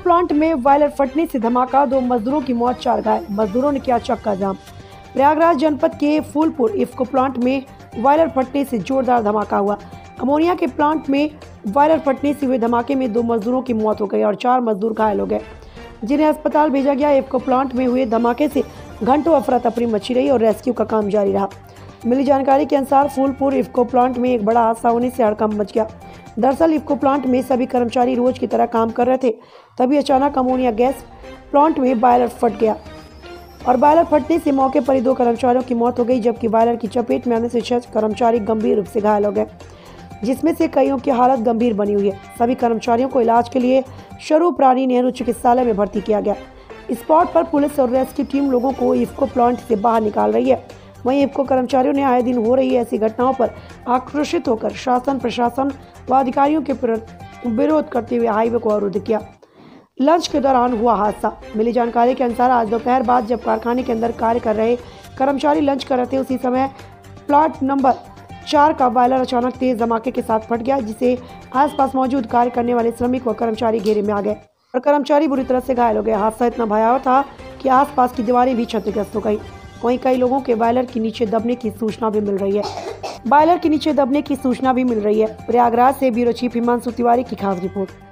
Plant में boiler फटने से धमाका, 2 मजदूरों की मौत, 4 घायल। मजदूरों ने किया चक्का जाम। प्रयागराज जनपद के फूलपुर इफ्को प्लांट में बॉयलर फटने से जोरदार धमाका हुआ। अमोनिया के प्लांट में बॉयलर फटने से हुए धमाके में 2 मजदूरों की मौत हो गई और 4 मजदूर घायल हो गए, जिन्हें अस्पताल भेजा गया। इफ्को प्लांट में हुए धमाके से घंटों अफरा तफरी मची रही और रेस्क्यू का काम जारी रहा। मिली जानकारी के अनुसार फूलपुर इफ्को प्लांट में एक बड़ा हादसा होने से हड़कंप मच गया। दरअसल इफ्को प्लांट में सभी कर्मचारी रोज की तरह काम कर रहे थे, तभी अचानक अमोनिया गैस प्लांट में बॉयलर फट गया और बॉयलर फटने से मौके पर ही 2 कर्मचारियों की मौत हो गई, जबकि बॉयलर की चपेट में आने से 6 कर्मचारी गंभीर रूप से घायल हो गए, जिसमें से कईयों की हालत गंभीर बनी हुई है। सभी कर्मचारियों को इलाज के लिए स्वरूप रानी नेहरू चिकित्सालय में भर्ती किया गया। स्पॉट पर पुलिस और रेस्क्यू टीम लोगों को इफ्को प्लांट से बाहर निकाल रही है। वहीं इफ्को कर्मचारियों ने आए दिन हो रही ऐसी घटनाओं पर आक्रोशित होकर शासन, प्रशासन व अधिकारियों के विरोध करते हुए हाईवे को अवरुद्ध किया। लंच के दौरान हुआ हादसा। मिली जानकारी के अनुसार आज दोपहर बाद जब कारखाने के अंदर कार्य कर रहे कर्मचारी लंच कर रहे थे, उसी समय प्लांट नंबर 4 का बॉयलर अचानक तेज धमाके के साथ फट गया, जिसे आसपास मौजूद कार्य करने वाले श्रमिक व कर्मचारी घेरे में आ गए और कर्मचारी बुरी तरह से घायल हो गए। हादसा इतना भयावह था कि आसपास की दीवारें भी क्षतिग्रस्त हो गई। वहीं कई लोगों के बॉयलर के नीचे दबने की सूचना भी मिल रही है। प्रयागराज से ब्यूरो चीफ हिमांशु तिवारी की खास रिपोर्ट।